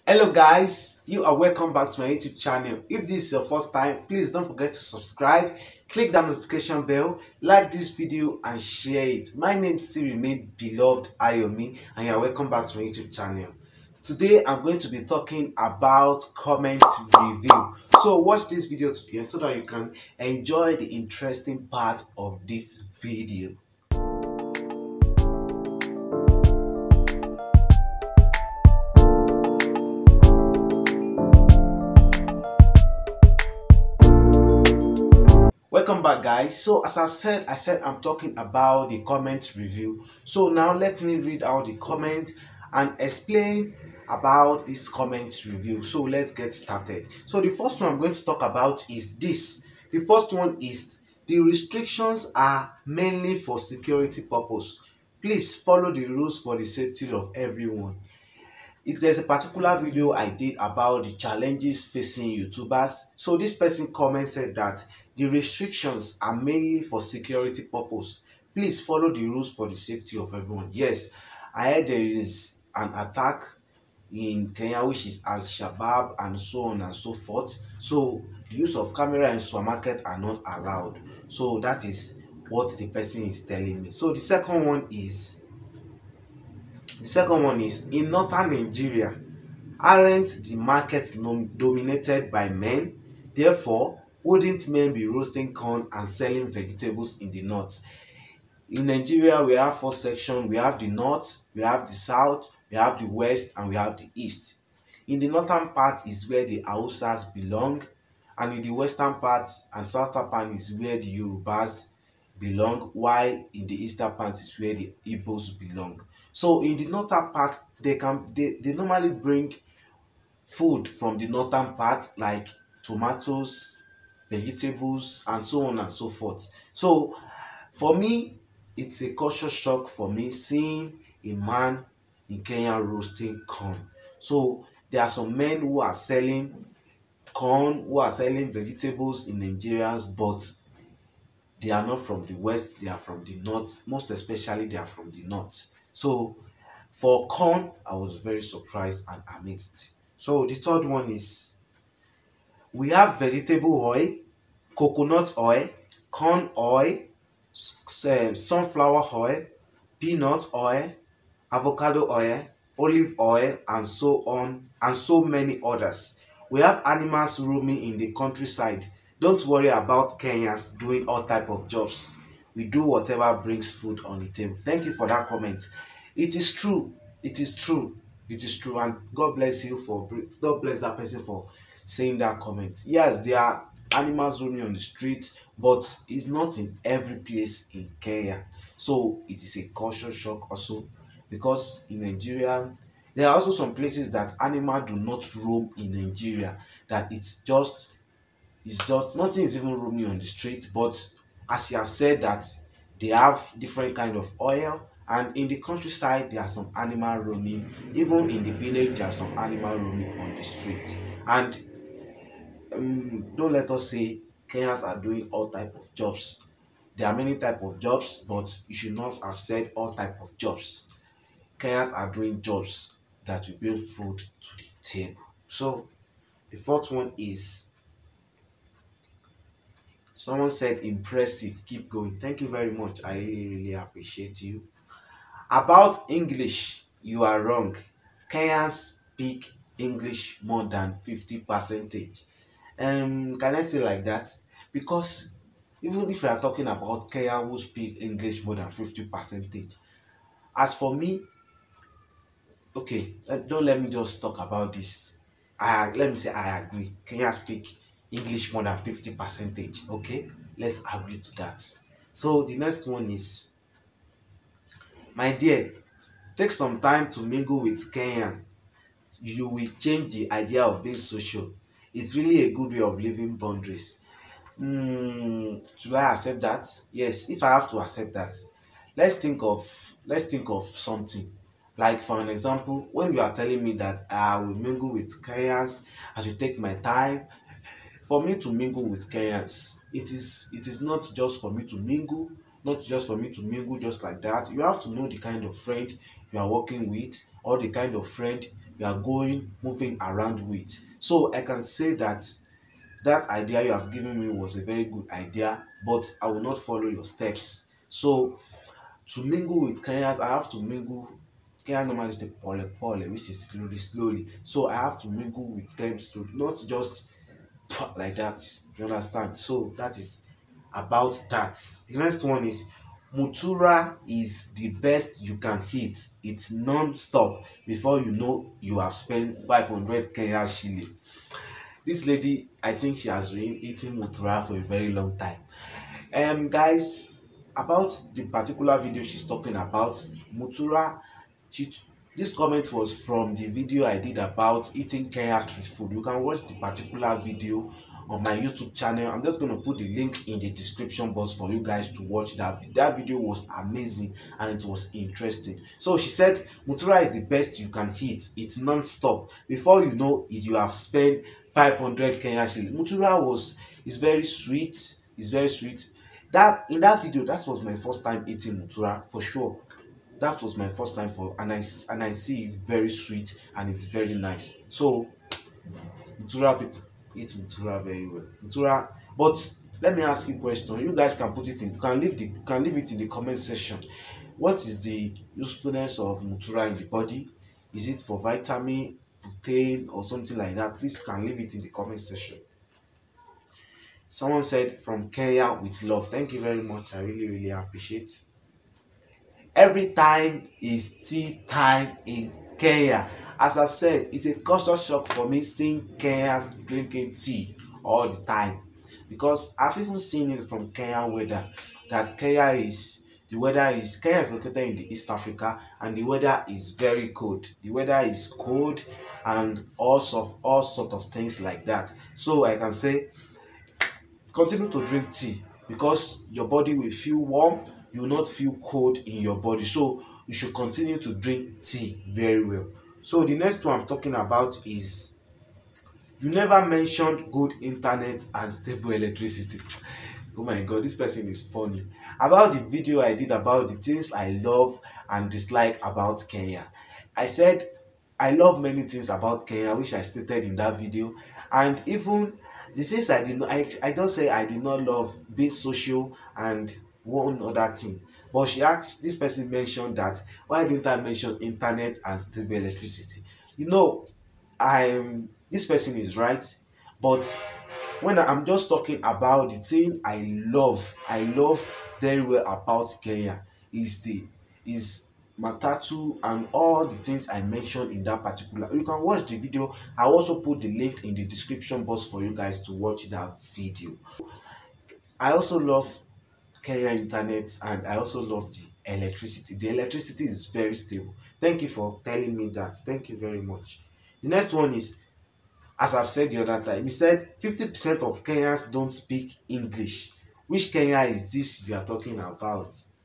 Hello guys, you are welcome back to my YouTube channel. If this is your first time, please don't forget to subscribe, click that notification bell, like this video and share it. My name still remains Beloved Ayomi and you are welcome back to my YouTube channel. Today I'm going to be talking about comment review. So watch this video to the end so that you can enjoy the interesting part of this video. Welcome back guys. So as I said I'm talking about the comment review. So now let me read out the comment and explain about this comment review. So let's get started. So the first one I'm going to talk about is this. The first one is the restrictions are mainly for security purpose. Please follow the rules for the safety of everyone. If there's a particular video I did about the challenges facing YouTubers, so this person commented that the restrictions are mainly for security purpose. Please follow the rules for the safety of everyone. Yes, I heard there is an attack in Kenya which is Al-Shabaab and so on and so forth. So the use of camera in supermarket are not allowed. So that is what the person is telling me. So the second one is in northern Nigeria, aren't the markets dominated by men? Therefore, wouldn't men be roasting corn and selling vegetables in the north? In Nigeria, we have four sections. We have the north, we have the south, we have the west, and we have the east. In the northern part is where the Hausas belong, and in the western part and southern part is where the Yorubas belong, while in the eastern part is where the Igbos belong. So in the northern part, they normally bring food from the northern part like tomatoes, vegetables, and so on and so forth. So for me, it's a culture shock for me seeing a man in Kenya roasting corn. So there are some men who are selling corn, who are selling vegetables in Nigeria, but they are not from the west, they are from the north. Most especially they are from the north. So for corn, I was very surprised and amazed. So the third one is we have vegetable oil, coconut oil, corn oil, sunflower oil, peanut oil, avocado oil, olive oil, and so on, and so many others. We have animals roaming in the countryside. Don't worry about Kenyans doing all type of jobs. We do whatever brings food on the table. Thank you for that comment. It is true. It is true. It is true. And God bless God bless that person for saying that comment. Yes, there are animals roaming on the street, but it's not in every place in Kenya. So it is a culture shock also, because in Nigeria there are also some places that animals do not roam in Nigeria, that it's just nothing is even roaming on the street. But as you have said that they have different kind of oil, and in the countryside there are some animal roaming. Even in the village there are some animal roaming on the street. And don't let us say Kenyans are doing all type of jobs. There are many type of jobs, but you should not have said all type of jobs. Kenyans are doing jobs that will bring food to the table. So the fourth one is, someone said impressive, keep going. Thank you very much. I really appreciate you. About English, you are wrong. Kenyans speak English more than 50%. Can I say like that? Because even if we are talking about Kenya who speak English more than 50%, as for me, okay, don't let me just talk about this. Let me say I agree. Kenya speak English more than 50%. Okay, let's agree to that. So the next one is, my dear, take some time to mingle with Kenyan. You will change the idea of being social. It's really a good way of living boundaries. Should I accept that? Yes, if I have to accept that, let's think of something. Like for an example, when you are telling me that I will mingle with Kenyans, I should take my time. For me to mingle with Kenyans, it is not just for me to mingle, not just for me to mingle just like that. You have to know the kind of friend you are working with, or the kind of friend you are going moving around with. So I can say that that idea you have given me was a very good idea, but I will not follow your steps. So to mingle with Kenyans, I have to mingle. Kenya normally say pole pole, which is slowly. So I have to mingle with them slowly, not just like that. You understand? So that is about that. The next one is Mutura is the best you can hit. It's non-stop. Before you know, you have spent 500 Kenya shilling. This lady, I think she has been eating Mutura for a very long time. Guys, about the particular video she's talking about, Mutura, she this comment was from the video I did about eating Kenya street food. You can watch the particular video on my YouTube channel. I'm just going to put the link in the description box for you guys to watch that. That video was amazing and it was interesting. So she said Mutura is the best you can hit. It's non-stop. Before you know it, you have spent 500 Kenya shilling. Mutura is very sweet. It's very sweet. That in that video, that was my first time eating Mutura for sure. That was my first time and I see it's very sweet and it's very nice. So Mutura people eat Mutura very well. Mutura, but let me ask you a question. You guys can put it in. You can leave it in the comment section. What is the usefulness of Mutura in the body? Is it for vitamin, protein, or something like that? Please, you can leave it in the comment section. Someone said from Kenya with love. Thank you very much. I really appreciate. Every time is tea time in Kenya. As I've said, it's a culture shock for me seeing Kenyans drinking tea all the time, because I've even seen it from Kenya weather that Kenya is located in the East Africa and the weather is very cold. The weather is cold and all sort of things like that. So I can say continue to drink tea because your body will feel warm. You will not feel cold in your body. So you should continue to drink tea very well. So the next one I'm talking about is you never mentioned good internet and stable electricity. Oh my god, this person is funny. About the video I did about the things I love and dislike about Kenya. I said I love many things about Kenya, which I stated in that video, and even the things I did not, I just say I did not love being social and one other thing. But this person mentioned that why didn't I mention internet and stable electricity? You know, this person is right, but when I'm just talking about the thing I love very well about Kenya is Matatu and all the things I mentioned in that particular. You can watch the video. I also put the link in the description box for you guys to watch that video. I also love Kenya internet and I also love the electricity. The electricity is very stable. Thank you for telling me that. Thank you very much. The next one is, as I've said the other time, he said 50% of Kenyans don't speak English. Which Kenya is this you are talking about?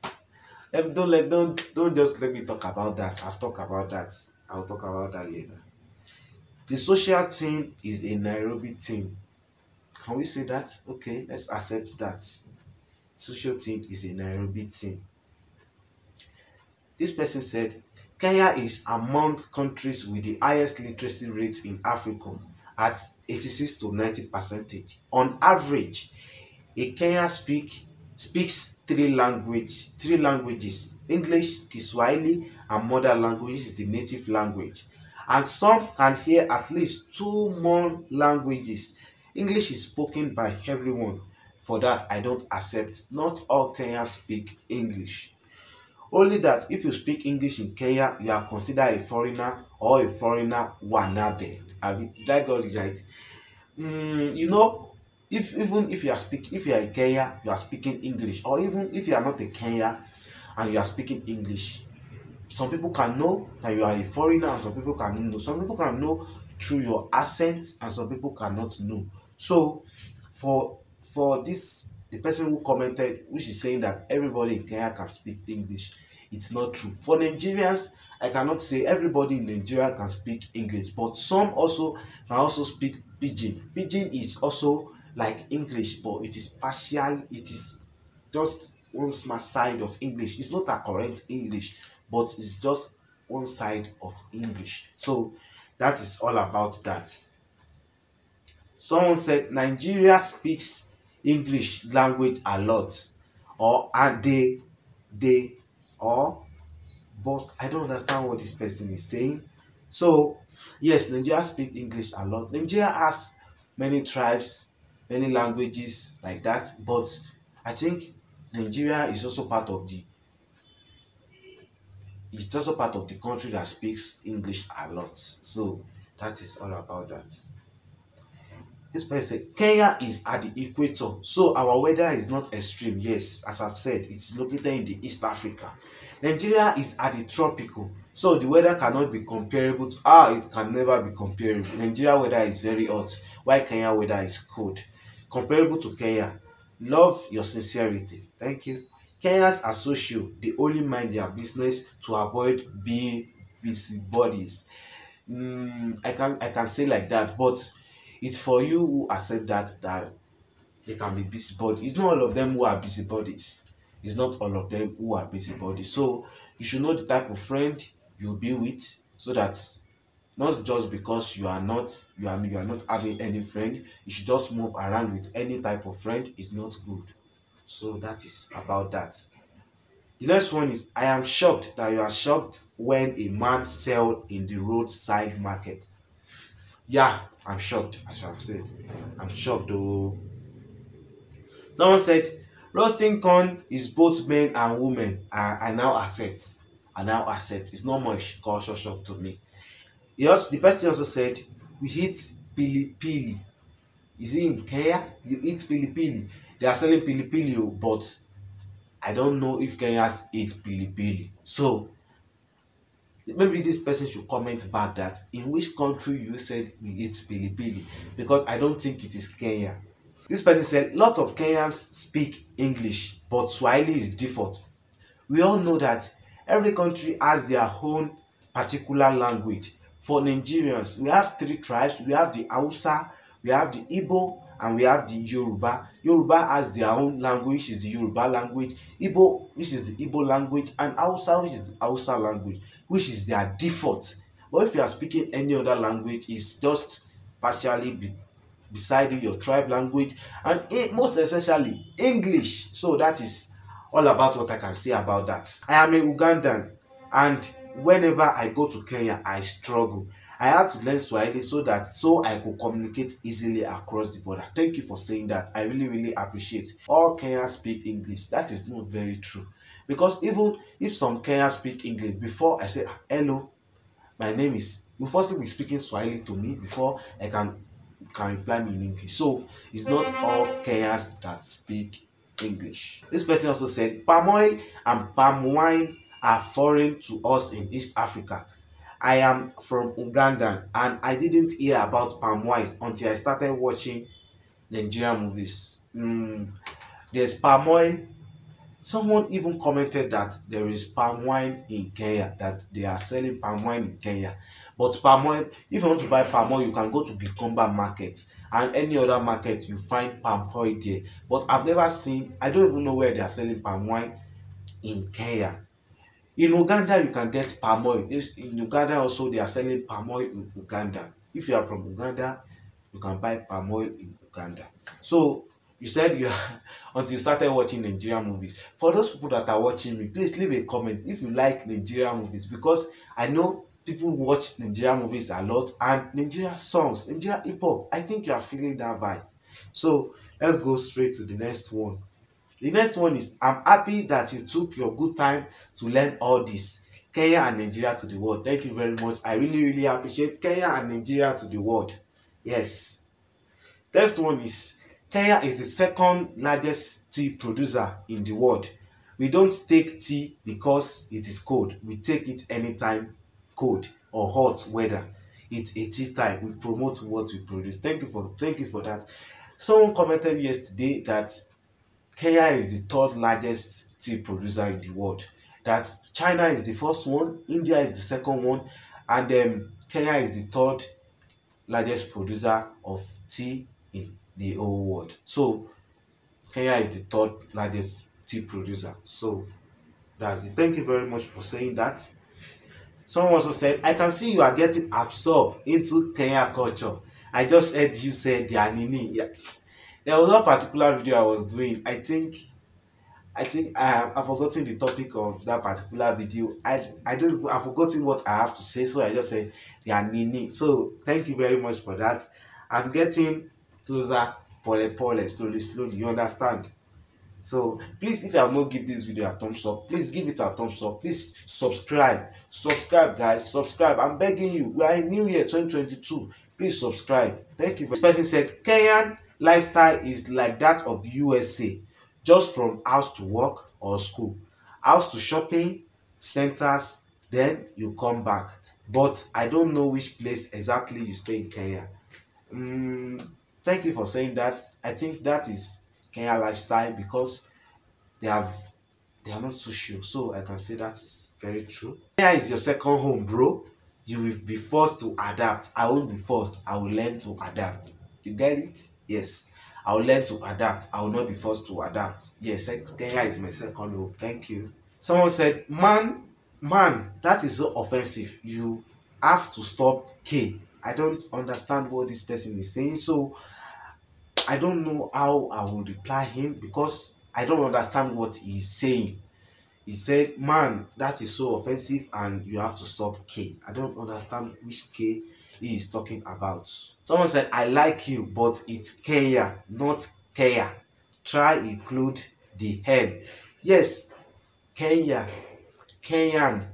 Don't just let me talk about that. I've talked about that. I'll talk about that later. The social thing is a Nairobi thing. Can we say that? Okay, let's accept that. Social thing is a Nairobi thing. This person said Kenya is among countries with the highest literacy rate in Africa at 86 to 90%. On average, a Kenyan speaks three languages: English, Kiswahili, and mother language is the native language. And some can hear at least 2 more languages. English is spoken by everyone. For that, I don't accept. Not all Kenyans speak English. Only that if you speak English in Kenya, you are considered a foreigner or a foreigner wanabe. Did I got it right? You know, even if you are in Kenya, you are speaking English, or even if you are not a Kenyan and you are speaking English, some people can know that you are a foreigner and some people can know. Some people can know through your accent and some people cannot know. So for this, the person who commented, which is saying that everybody in Kenya can speak English, it's not true. For Nigerians, I cannot say everybody in Nigeria can speak English, but some also can also speak Pidgin. Pidgin is also like English, but it is partial. It is just one small side of English. It's not a correct English, but it's just one side of English. So That is all about that. Someone said Nigeria speaks English language a lot, or are they or but I don't understand what this person is saying. So yes, Nigeria speak English a lot. Nigeria has many tribes, many languages like that, but I think Nigeria is also part of the it's also part of the country that speaks English a lot. So that is all about that. This person said Kenya is at the equator, so our weather is not extreme. Yes, as I've said, it's located in the East Africa. Nigeria is at the tropical, so the weather cannot be comparable to it can never be comparable. Nigeria weather is very hot, while Kenya weather is cold. Comparable to Kenya. Love your sincerity. Thank you. Kenyans are social. They only mind their business to avoid being busybodies. I can say like that, but it's for you who accept that they can be busybodies. It's not all of them who are busybodies. It's not all of them who are busybodies. So you should know the type of friend you'll be with, so that not just because you are not having any friend, you should just move around with any type of friend is not good. So that is about that. The next one is I am shocked that you are shocked when a man sell in the roadside market. Yeah, I'm shocked, as you have said. I'm shocked though. Someone said roasting corn is both men and women. I now accept. I now accept. It's not much culture shock to me. The person also said we eat pili pili. Is it in Kenya? You eat pili pili. They are selling pili pili, but I don't know if Kenyans eat pili pili. So maybe this person should comment back that in which country you said we eat pili pili, because I don't think it is Kenya. This person said lot of Kenyans speak English, but Swahili is default. We all know that every country has their own particular language. For Nigerians, we have three tribes. We have the Hausa, we have the Igbo, and we have the Yoruba. Yoruba has their own language, which is the Yoruba language. Igbo, which is the Igbo language, and Hausa, which is the Hausa language, which is their default. But if you are speaking any other language, it's just partially beside your tribe language, and most especially English. So that is all about what I can say about that. I am a Ugandan, and whenever I go to Kenya, I struggle. I had to learn Swahili so I could communicate easily across the border. Thank you for saying that. I really appreciate. All Kenyans speak English. That is not very true, because even if some Kenyans speak English, before I say hello, my name is, you first be speaking Swahili to me before I can reply me in English. So it's not all Kenyans that speak English. This person also said palm oil and palm wine are foreign to us in East Africa. I am from Uganda and I didn't hear about palm wine until I started watching Nigerian movies. There's palm oil. Someone even commented that there is palm wine in Kenya, that they are selling palm wine in Kenya. But palm oil, if you want to buy palm oil, you can go to Gikomba market and any other market, you find palm oil there. But I've never seen, I don't even know where they are selling palm wine in Kenya. In Uganda, you can get palm oil. In Uganda also, they are selling palm oil in Uganda. If you are from Uganda, you can buy palm oil in Uganda. So you said you are until you started watching Nigerian movies. For those people that are watching me, please leave a comment if you like Nigerian movies, because I know people watch Nigerian movies a lot, and Nigerian songs, Nigerian hip hop. I think you are feeling that vibe. So let's go straight to the next one. The next one is I'm happy that you took your good time to learn all this. Kenya and Nigeria to the world. Thank you very much. I really appreciate Kenya and Nigeria to the world. Yes. Next one is Kenya is the second largest tea producer in the world. We don't take tea because it is cold. We take it anytime cold or hot weather. It's a tea time. We promote what we produce. Thank you for that. Someone commented yesterday that Kenya is the third largest tea producer in the world. That China is the first one, India is the second one, and Kenya is the third largest producer of tea in the whole world. So Kenya is the third largest tea producer. So that's it. Thank you very much for saying that. Someone also said, I can see you are getting absorbed into Kenya culture. I just heard you say they are nini. Yeah. There was one particular video I was doing. I think I've forgotten the topic of that particular video. I've forgotten what I have to say, so I just said they are nini. So thank you very much for that. I'm getting closer, pole, slowly. You understand? So please, if you have not give this video a thumbs up, please give it a thumbs up. Please subscribe guys, subscribe. I'm begging you. We are in new year 2022. Please subscribe. Thank you. This person said Kenyan lifestyle is like that of USA, just from house to work or school, house to shopping centers, then you come back. But I don't know which place exactly you stay in Kenya. Thank you for saying that. I think that is Kenya lifestyle because they have they are not social. So I can say that is very true. Kenya is your second home, bro. You will be forced to adapt. I won't be forced. I will learn to adapt. You get it? Yes. I will learn to adapt. I will not be forced to adapt. Yes, Kenya is my second home. Thank you. Someone said, man, that is so offensive. You have to stop K. I don't understand what this person is saying. So I don't know how I will reply him because I don't understand what he is saying. He said, man, that is so offensive and you have to stop K. I don't understand which K he is talking about. Someone said, I like you, but it's Kenya, not Kenya. Try include the N. Yes, Kenya, Kenyan.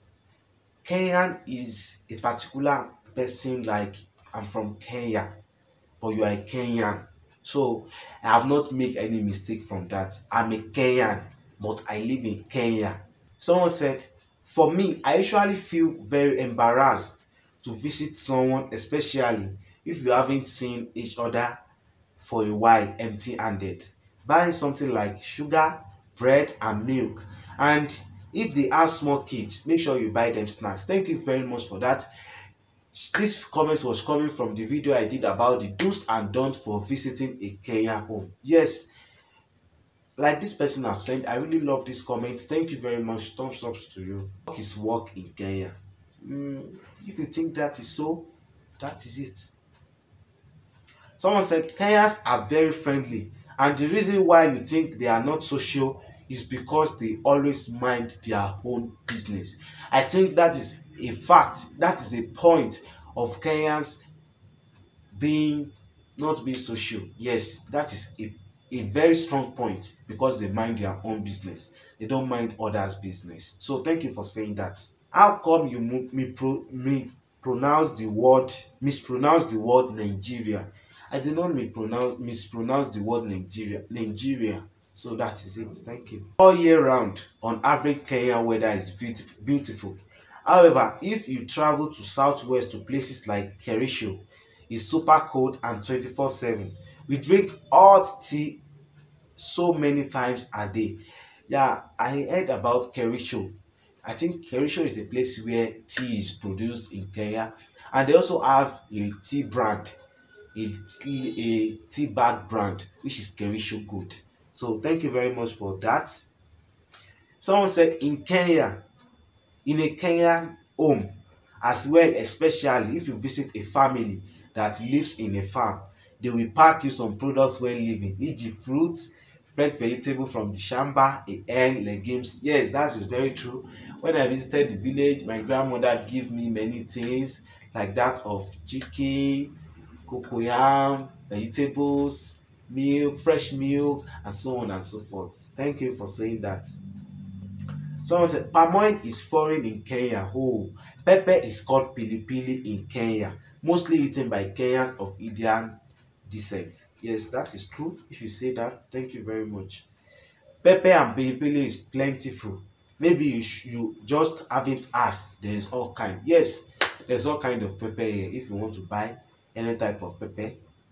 Kenyan is a particular person, like I'm from Kenya, but you are a Kenyan. So I have not made any mistake from that. I'm a Kenyan, but I live in Kenya. Someone said, for me, I usually feel very embarrassed to visit someone, especially if you haven't seen each other for a while empty-handed. Buying something like sugar, bread, and milk. And if they have small kids, make sure you buy them snacks. Thank you very much for that. This comment was coming from the video I did about the do's and don'ts for visiting a Kenya home. Yes, like this person have said, I really love this comment. Thank you very much. Thumbs up to you. Work is work in Kenya. If you think that is so, that is it. Someone said Kenyans are very friendly, and the reason why you think they are not social is because they always mind their own business. I think that is a fact. That is a point of Kenyans not being social. Yes, that is a very strong point because they mind their own business. They don't mind others' business. So thank you for saying that. How come you mispronounce the word Nigeria? I did not mispronounce the word Nigeria. So that is it. Thank you. All year round, on average, Kenya weather is beautiful. However, if you travel to southwest to places like Kericho, it's super cold and 24/7. We drink hot tea so many times a day. Yeah, I heard about Kericho. I think Kericho is the place where tea is produced in Kenya, and they also have a tea brand, a tea bag brand, which is Kericho Gold. So thank you very much for that. Someone said in a Kenyan home as well, especially if you visit a family that lives in a farm, they will pack you some products when leaving, e.g. fruits, fresh vegetable from the shamba, a hen, legumes. Yes, that is very true. When I visited the village, my grandmother gave me many things like that of chicken, cocoyam, vegetables, milk, fresh milk, and so on and so forth. Thank you for saying that. Someone said palm oil is foreign in Kenya. Oh, pepper is called pilipili in Kenya, mostly eaten by Kenyans of Indian descent. Yes, that is true. If you say that, thank you very much. Pepper and pilipili is plentiful. Maybe you just haven't asked. There is all kind. Yes, there's all kind of pepper here if you want to buy any type of pepper.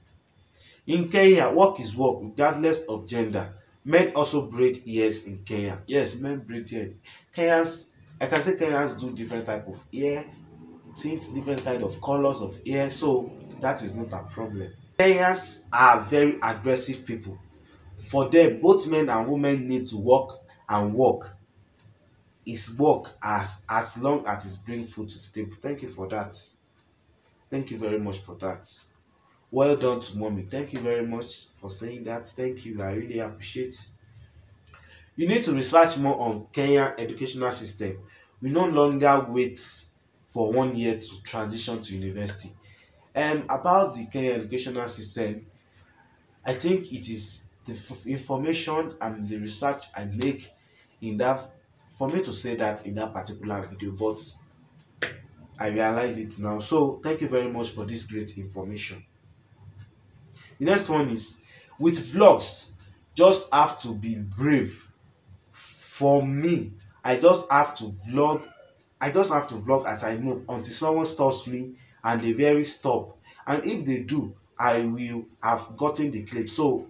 In Kenya, work is work regardless of gender. Men also braid ears in Kenya. Yes, men braid hair. Kenyans, I can say Kenyans do different type of hair, tints, different kind of colors of hair, so that is not a problem. Kenyans are very aggressive people. For them, both men and women need to work and work. is work as long as it's bring food to the table. Thank you for that. Thank you very much for that. Well done to mommy. Thank you very much for saying that. Thank you. I really appreciate. You need to research more on Kenya educational system. We no longer wait for 1 year to transition to university. About the Kenya educational system, I think it is the information and the research I make in that for me to say that in that particular video, but I realize it now. So thank you very much for this great information. The next one is, with vlogs, just have to be brave. For me, I just have to vlog. I just have to vlog as I move until someone stops me and they very stop. And if they do, I will have gotten the clip. So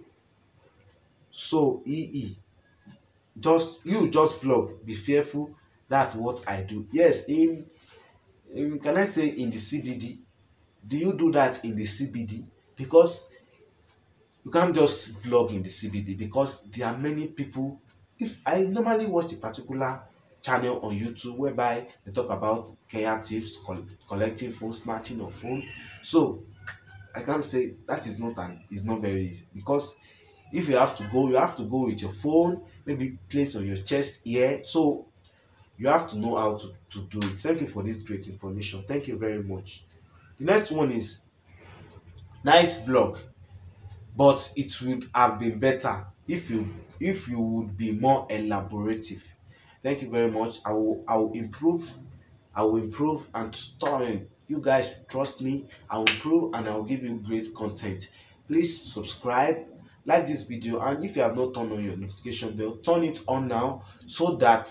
just vlog. Be fearful. That's what I do. Yes, can I say in the CBD? Do you do that in the CBD? Because you can't just vlog in the CBD, because there are many people. If I normally watch a particular channel on YouTube whereby they talk about Kenya thieves collecting phone, snatching of phone, so I can't say that is not very easy, because if you have to go with your phone, maybe place on your chest here. So you have to know how to do it. Thank you for this great information. Thank you very much. The next one is, nice vlog, but it would have been better if you would be more elaborative. Thank you very much. I will improve. I will improve, and you guys trust me. I will improve and I will give you great content. Please subscribe, like this video, and if you have not turned on your notification bell, turn it on now, so that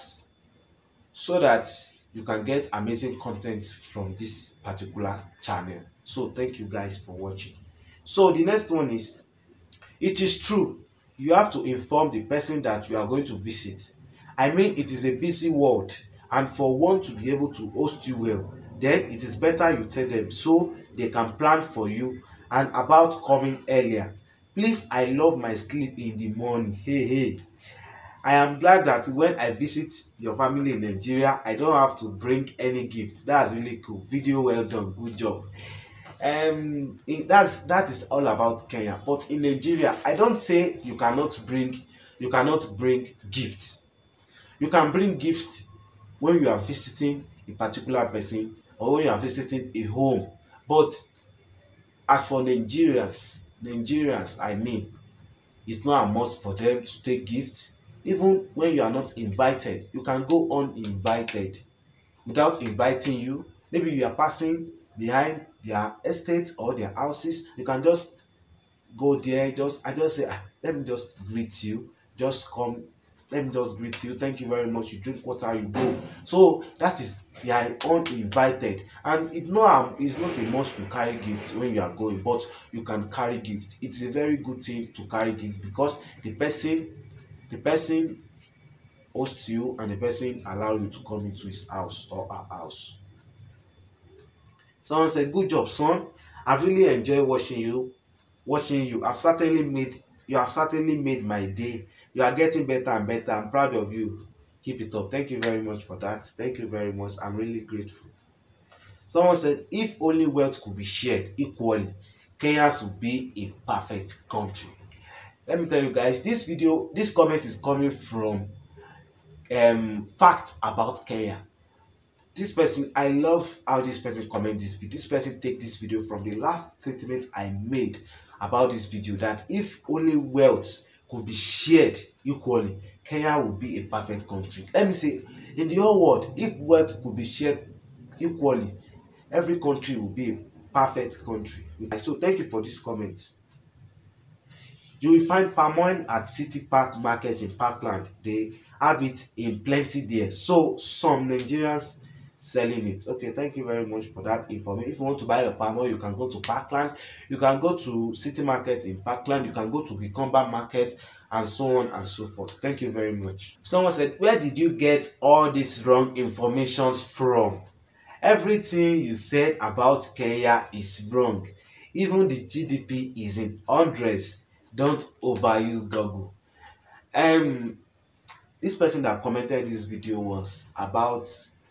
you can get amazing content from this particular channel. So thank you guys for watching. So the next one is, it is true, you have to inform the person that you are going to visit. I mean, it is a busy world, and for one to be able to host you well, then it is better you tell them so they can plan for you and about coming earlier. Please, I love my sleep in the morning. Hey. I am glad that when I visit your family in Nigeria, I don't have to bring any gift. That's really cool. Video well done. Good job. That is all about Kenya. But in Nigeria, I don't say you cannot bring gifts. You can bring gifts when you are visiting a particular person or when you are visiting a home. But as for Nigerians, I mean, it's not a must for them to take gifts. Even when you are not invited, you can go uninvited without inviting you. Maybe you are passing behind their estates or their houses, you can just go there. I just say, let me just greet you. Just come. Let me just greet you. Thank you very much. You drink water, you go. So that is, they are uninvited, and it's not a must to carry gift when you are going, but you can carry gift. It's a very good thing to carry gift, because the person hosts you and the person allow you to come into his house or her house. Someone said, good job, son. I've really enjoyed watching you. You have certainly made my day. You are getting better and better. I'm proud of you. Keep it up. Thank you very much for that. Thank you very much. I'm really grateful. Someone said, if only wealth could be shared equally, Kenya would be a perfect country. Let me tell you guys, this comment is coming from facts about Kenya. This person, I love how this person comment this video. This person take this video from the last statement I made about this video, that if only wealth could be shared equally, Kenya would be a perfect country. Let me say, in the whole world, if wealth could be shared equally, every country would be a perfect country. So thank you for this comment. You will find palm oil at City Park markets in Parkland. They have it in plenty there. So some Nigerians selling it. Okay, thank you very much for that information. If you want to buy your palm oil, you can go to Parkland. You can go to City Market in Parkland. You can go to Gikomba Market, and so on and so forth. Thank you very much. Someone said, where did you get all these wrong informations from? Everything you said about Kenya is wrong. Even the GDP is in hundreds. Don't overuse Google. This This person that commented this video was about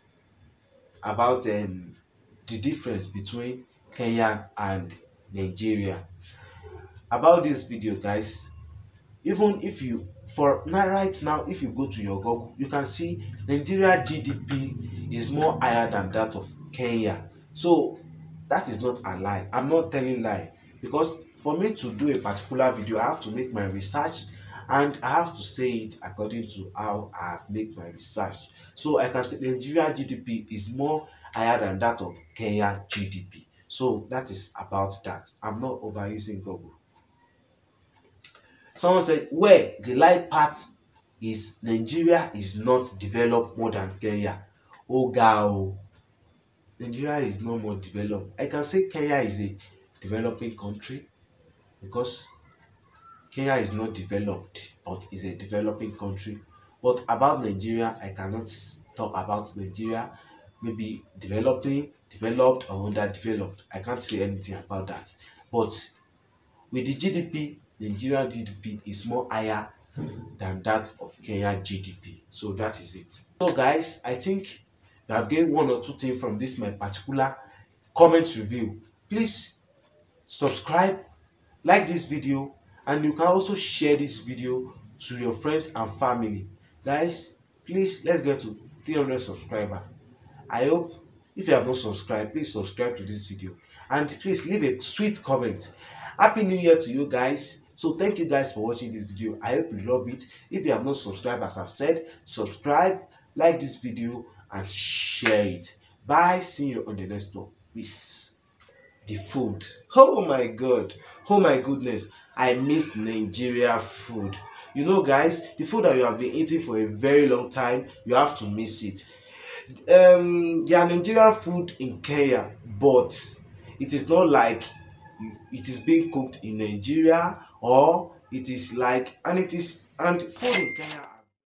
the difference between Kenya and Nigeria. About this video, guys, even if you for now right now, if you go to your Google, you can see Nigeria GDP is more higher than that of Kenya. So that is not a lie. I'm not telling lie, because for me to do a particular video, I have to make my research and I have to say it according to how I have made my research. So I can say Nigeria GDP is more higher than that of Kenya GDP. So that is about that. I'm not overusing Google. Someone said, where the lie part is Nigeria is not developed more than Kenya. Oh girl, Nigeria is no more developed. I can say Kenya is a developing country because Kenya is not developed but is a developing country. But about Nigeria, I cannot talk about Nigeria maybe developing, developed or underdeveloped. I can't say anything about that. But with the GDP, Nigeria GDP is more higher than that of Kenya GDP. So that is it. So guys, I think you have gained one or two things from this my particular comment review. Please subscribe, like this video, and you can also share this video to your friends and family. Guys, please, let's get to 300 subscribers. I hope if you have not subscribed, please subscribe to this video and please leave a sweet comment. Happy New Year to you guys. So thank you guys for watching this video. I hope you love it. If you have not subscribed, as I've said, subscribe, like this video and share it. Bye. See you on the next one. Peace. The food. Oh my god. Oh my goodness. I miss Nigeria food. You know guys, the food that you have been eating for a very long time, you have to miss it. There are Nigerian food in Kenya, but it is not like it is being cooked in Nigeria, or it is like, and food in Kenya